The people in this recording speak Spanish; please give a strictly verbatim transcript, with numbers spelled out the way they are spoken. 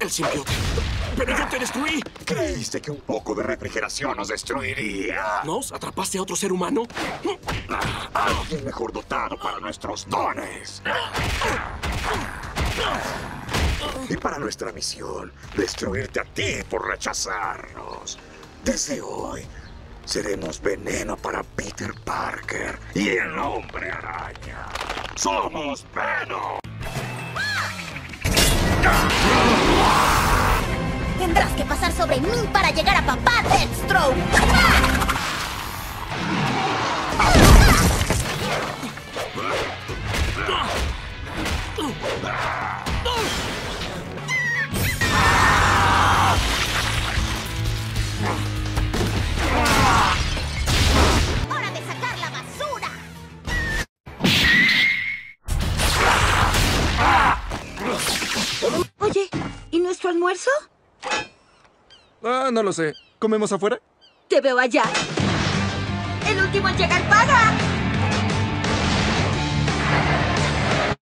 el simbionte. ¡Pero yo te destruí! ¿Creíste que un poco de refrigeración nos destruiría? ¿Nos atrapaste a otro ser humano? Alguien mejor dotado para nuestros dones. Y para nuestra misión, destruirte a ti por rechazarnos. Desde hoy, seremos veneno para Peter Parker y el Hombre Araña. ¡Somos Venom! Tendrás que pasar sobre mí para llegar a papá Deathstroke. ¡Hora de sacar la basura! Oye, ¿y nuestro almuerzo? Ah, no lo sé. ¿Comemos afuera? Te veo allá. El último en llegar paga.